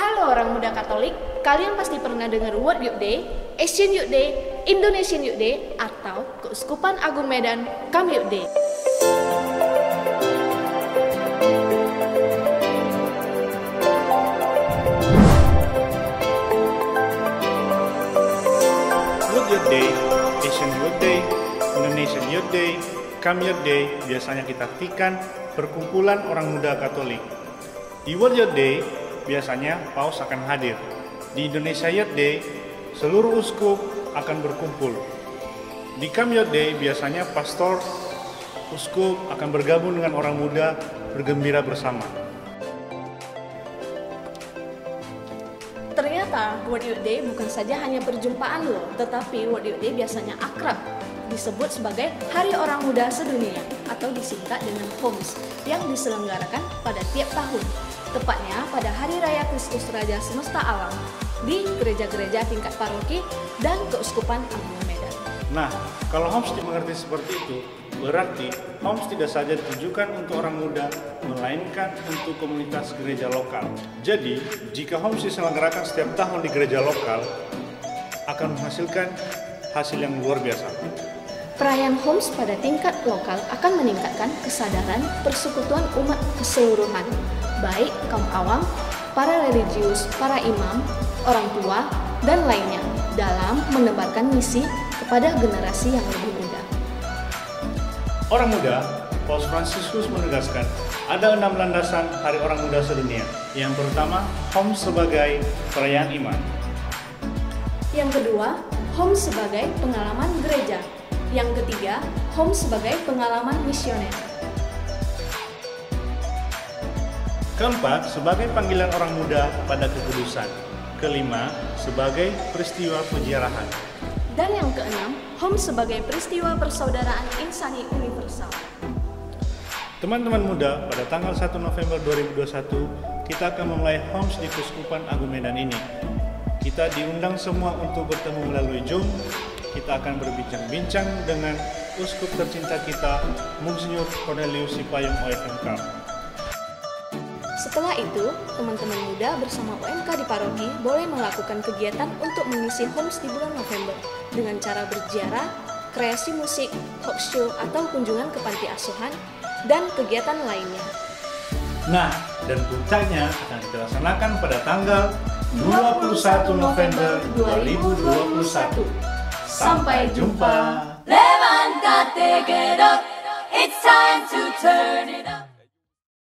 Halo orang muda Katolik, kalian pasti pernah dengar World Youth Day, Asian Youth Day, Indonesian Youth Day, atau Keuskupan Agung Medan Camp Youth Day. World Youth Day, Asian Youth Day, Indonesian Youth Day, Camp Youth Day biasanya kita artikan perkumpulan orang muda Katolik. Di World Youth Day, biasanya paus akan hadir. Di Indonesia Youth Day, seluruh uskup akan berkumpul. Di Camp Youth Day, biasanya pastor, uskup akan bergabung dengan orang muda bergembira bersama. Ternyata World Youth Day bukan saja hanya perjumpaan loh, tetapi World Youth Day biasanya akrab, disebut sebagai Hari Orang Muda Sedunia atau disingkat dengan HOMS yang diselenggarakan pada tiap tahun, tepatnya pada Hari Raya Kristus Raja Semesta Alam di gereja-gereja tingkat paroki dan Keuskupan Agung Medan. Nah, kalau HOMS dimengerti seperti itu, berarti HOMS tidak saja ditujukan untuk orang muda, melainkan untuk komunitas gereja lokal. Jadi, jika HOMS diselenggarakan setiap tahun di gereja lokal, akan menghasilkan hasil yang luar biasa. Perayaan HOMS pada tingkat lokal akan meningkatkan kesadaran persekutuan umat keseluruhan, baik kaum awam, para religius, para imam, orang tua, dan lainnya dalam menebarkan misi kepada generasi yang lebih muda. Orang muda, Paus Fransiskus menegaskan, ada 6 landasan Hari Orang Muda Sedunia. Yang pertama, HOMS sebagai perayaan iman. Yang kedua, HOMS sebagai pengalaman gereja. Yang ketiga, HOMS sebagai pengalaman misioner. Keempat, sebagai panggilan orang muda pada kekudusan. Kelima, sebagai peristiwa penjarahan. Dan yang keenam, HOMS sebagai peristiwa persaudaraan insani universal. Teman-teman muda, pada tanggal 1 November 2021, kita akan memulai HOMS di Keuskupan Agung Medan ini. Kita diundang semua untuk bertemu melalui Zoom. Kita akan berbincang-bincang dengan uskup tercinta kita, Monsinyur Cornelius Sipayung OFMK. Setelah itu, teman-teman muda bersama OMK di paroki boleh melakukan kegiatan untuk mengisi HOMS di bulan November dengan cara berziarah, kreasi musik, talk show atau kunjungan ke panti asuhan, dan kegiatan lainnya. Nah, dan puncaknya akan kita laksanakan pada tanggal 21 November 2021. Sampai jumpa. Levántate, get up. It's time to turn it up.